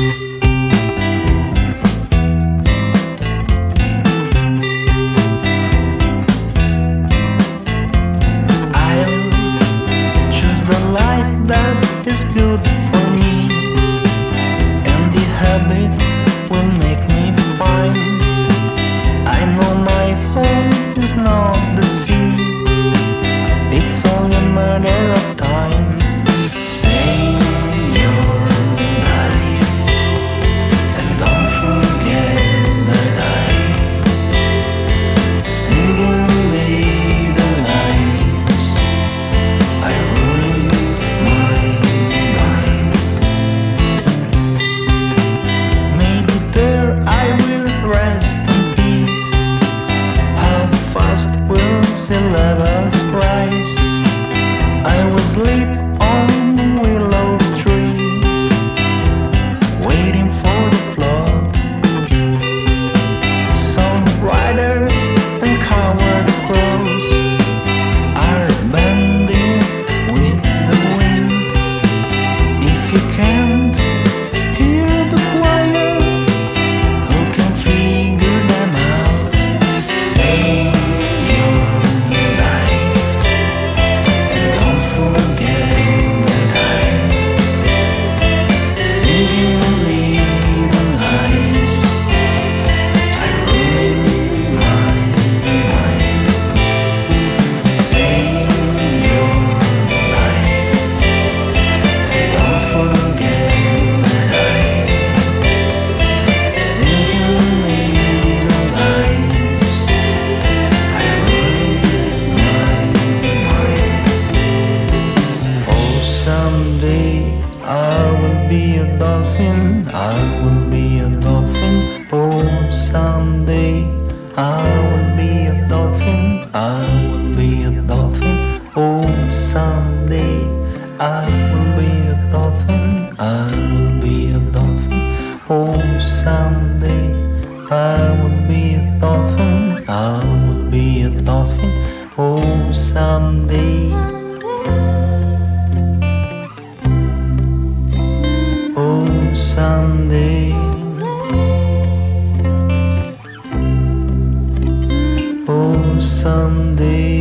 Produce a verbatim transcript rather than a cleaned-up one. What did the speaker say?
Is good for me, and the habit will make me fine. I know my home is not the sea, it's only a matter of time. Sing your life and don't forget that I singly the lights I rule my. Sea levels rise. I will sleep on the willow tree, waiting for the flood. Some riders and coward crows are bending with the wind. If you can't hear the choir, who can figure them out? Say I will be a dolphin, I will be a dolphin. Oh, someday I will be a dolphin, I will be a dolphin. Oh, someday I will be a dolphin, I will be a dolphin. Oh, someday I will be a dolphin, I will be a dolphin. Oh, someday. Oh, someday. Oh, someday.